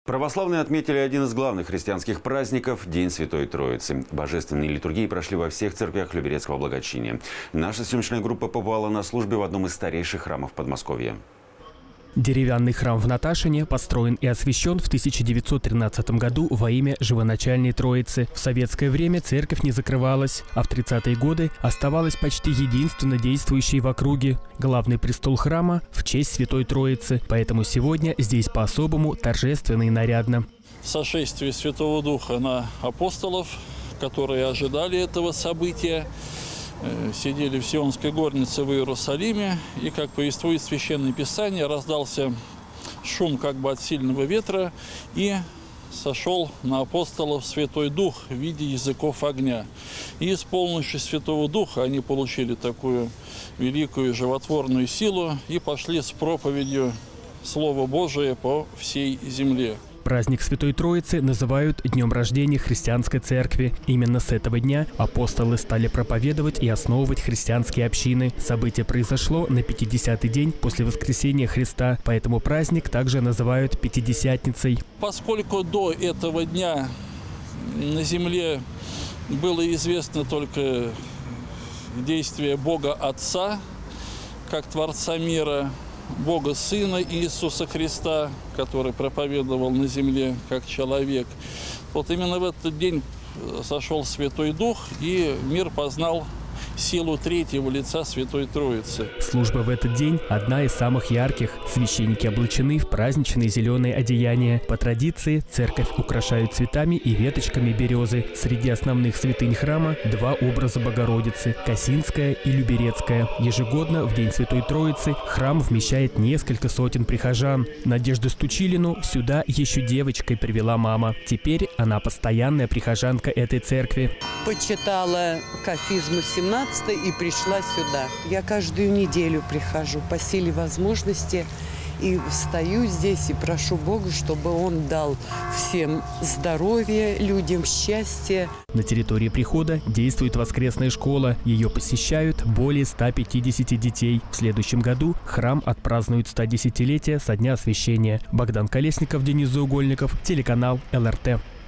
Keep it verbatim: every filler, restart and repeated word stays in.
Православные отметили один из главных христианских праздников – День Святой Троицы. Божественные литургии прошли во всех церквях Люберецкого благочиния. Наша съемочная группа побывала на службе в одном из старейших храмов Подмосковья. Деревянный храм в Наташине построен и освящен в тысяча девятьсот тринадцатом году во имя Живоначальной Троицы. В советское время церковь не закрывалась, а в тридцатые годы оставалась почти единственно действующей в округе. Главный престол храма в честь Святой Троицы, поэтому сегодня здесь по-особому торжественно и нарядно. Сошествие Святого Духа на апостолов, которые ожидали этого события, сидели в Сионской горнице в Иерусалиме, и, как повествует Священное Писание, раздался шум как бы от сильного ветра, и сошел на апостолов Святой Дух в виде языков огня. И, исполнившись Святого Духа, они получили такую великую животворную силу и пошли с проповедью Слова Божия по всей земле. Праздник Святой Троицы называют Днем рождения христианской церкви. Именно с этого дня апостолы стали проповедовать и основывать христианские общины. Событие произошло на пятидесятый день после воскресения Христа, поэтому праздник также называют Пятидесятницей. Поскольку до этого дня на земле было известно только действие Бога Отца, как Творца мира, Бога Сына Иисуса Христа, который проповедовал на земле как человек. Вот именно в этот день сошел Святой Дух, и мир познал силу третьего лица Святой Троицы. Служба в этот день одна из самых ярких. Священники облачены в праздничные зеленые одеяния. По традиции церковь украшают цветами и веточками березы. Среди основных святынь храма два образа Богородицы – Косинская и Люберецкая. Ежегодно в День Святой Троицы храм вмещает несколько сотен прихожан. Надежду Стучилину сюда еще девочкой привела мама. Теперь она постоянная прихожанка этой церкви. Почитала кафизму семнадцать и пришла сюда. Я каждую неделю прихожу по силе возможности и встаю здесь и прошу Бога, чтобы Он дал всем здоровье, людям счастье. На территории прихода действует воскресная школа. Ее посещают более ста пятидесяти детей. В следующем году храм отпразднует стодесятилетие со дня освящения. Богдан Колесников, Денис Заугольников, телеканал эл эр тэ.